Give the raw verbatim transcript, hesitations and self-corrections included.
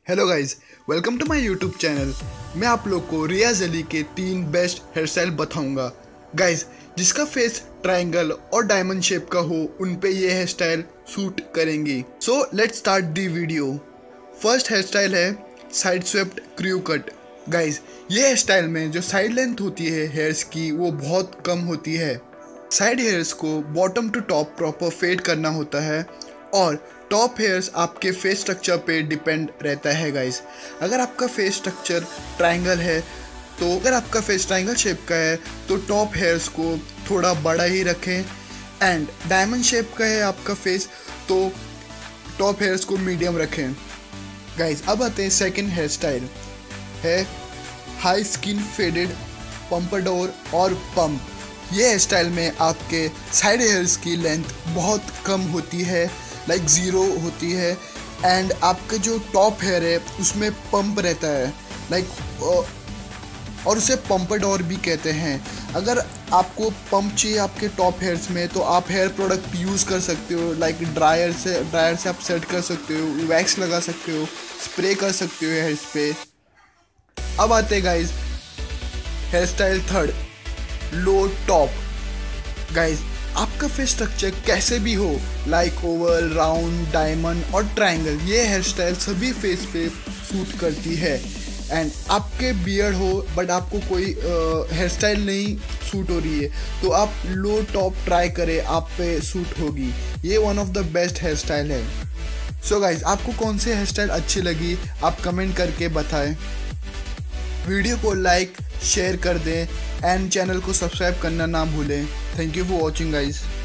Hello guys, welcome to my YouTube channel. मैं आप लोग को रियाज अली के तीन बेस्ट हेयर स्टाइल बताऊंगा। गाइज, जिसका फेस ट्रायंगल और डायमंड शेप का हो उन पे ये हेयर स्टाइल सूट करेंगी। So let's start the video. First hair style है side swept crew cut. Guys, ये हेयर स्टाइल में जो साइड लेंथ होती है हेयर्स की वो बहुत कम होती है। साइड हेयर्स को bottom to top proper fade करना होता है और टॉप हेयर्स आपके फेस स्ट्रक्चर पे डिपेंड रहता है। गाइस, अगर आपका फेस स्ट्रक्चर ट्रायंगल है तो अगर आपका फेस ट्रायंगल शेप का है तो टॉप हेयर्स को थोड़ा बड़ा ही रखें, एंड डायमंड शेप का है आपका फेस तो टॉप हेयर्स को मीडियम रखें। गाइस, अब आते हैं सेकंड हेयर स्टाइल है हाई स्किन फेडेड पंपाडोर और पंप। ये हेयर स्टाइल में आपके साइड हेयर्स की लेंथ बहुत कम होती है, लाइक ज़ीरो होती है, एंड आपका जो टॉप हेयर है उसमें पंप रहता है, लाइक और उसे पंपाडोर भी कहते हैं। अगर आपको पंप चाहिए आपके टॉप हेयर्स में तो आप हेयर प्रोडक्ट यूज़ कर सकते हो, लाइक ड्रायर से ड्रायर से आप सेट कर सकते हो, वैक्स लगा सकते हो, स्प्रे कर सकते हो हेयर्स पे। अब आते हैं guys hair style third, low top. Guys, आपका फेस स्ट्रक्चर कैसे भी हो, लाइक ओवल, राउंड, डायमंड और ट्रायंगल, ये हेयर स्टाइल सभी फेस पे सूट करती है। एंड आपके बियर्ड हो बट आपको कोई हेयर स्टाइल नहीं सूट हो रही है तो आप लो टॉप ट्राई करें, आप पे सूट होगी। ये one of the best hair style है। सो गाइज, आपको कौन से हेयर स्टाइल अच्छी लगी आप कमेंट करके बताएं। वीडियो को लाइक शेयर कर दें एंड चैनल को सब्सक्राइब करना ना भूलें। Thank you for watching guys.